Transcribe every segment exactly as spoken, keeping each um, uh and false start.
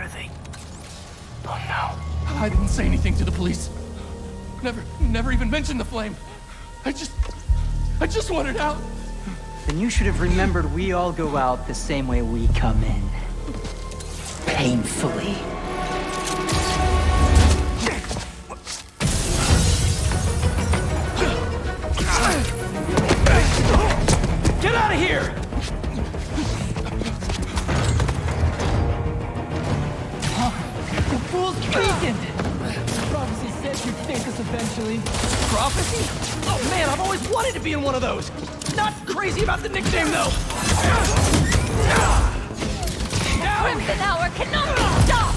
are they? Oh no. I didn't say anything to the police. Never, never even mentioned the flame. I just, I just wanted out. Then you should have remembered we all go out the same way we come in. Painfully. Get out of here! The fool's weakened! Prophecy said you'd thank us eventually. Prophecy? Oh man, I've always wanted to be in one of those! Not crazy about the nickname though! Crimson Hour cannot be stopped!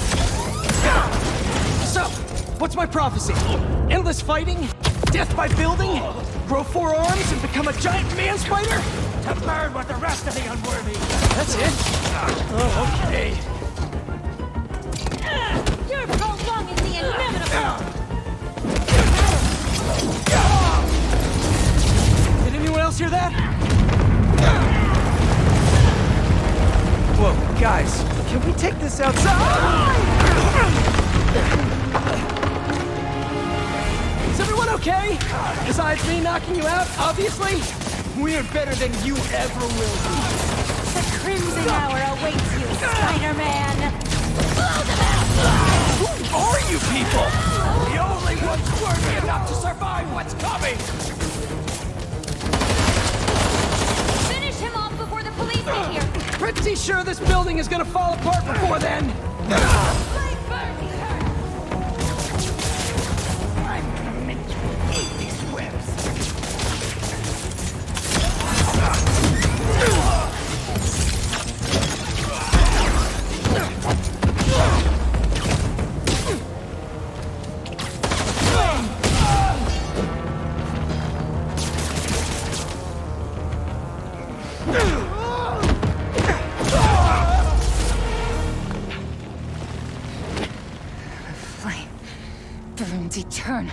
So, what's my prophecy? Endless fighting? Death by building? Grow four arms and become a giant man spider? To burn with the rest of the unworthy! That's it? Oh, okay. You're prolonging the inevitable! Did anyone else hear that? Whoa, guys, can we take this outside? Is everyone okay? Besides me knocking you out, obviously? We're better than you ever will be. The Crimson Hour awaits you, Spider-Man! Blow them out! Who are you people? The only ones worthy enough to survive what's coming! Finish him off before the police get here! Pretty sure this building is gonna fall apart before then! I'm gonna make you hate these webs! Flame burns eternal.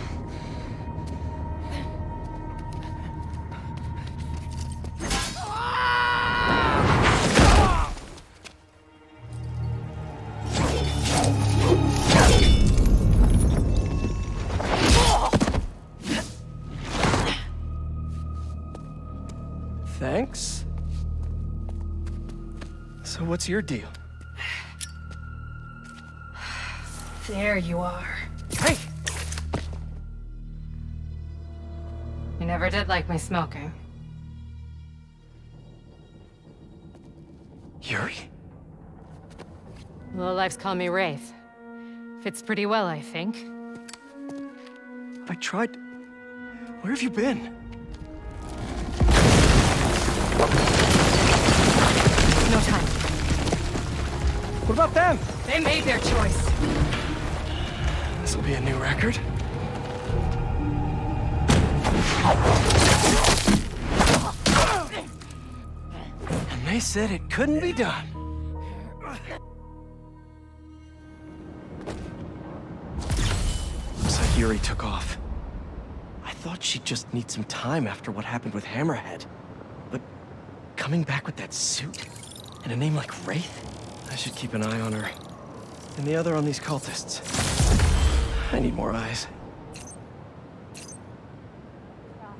Thanks. So what's your deal? There you are. Hey! You never did like me smoking. Yuri? Lowlifes call me Wraith. Fits pretty well, I think. I tried... Where have you been? No time. What about them? They made their choice. This'll be a new record. And they said it couldn't be done. Looks like Yuri took off. I thought she'd just need some time after what happened with Hammerhead. But coming back with that suit and a name like Wraith? I should keep an eye on her. And the other on these cultists. I need more eyes.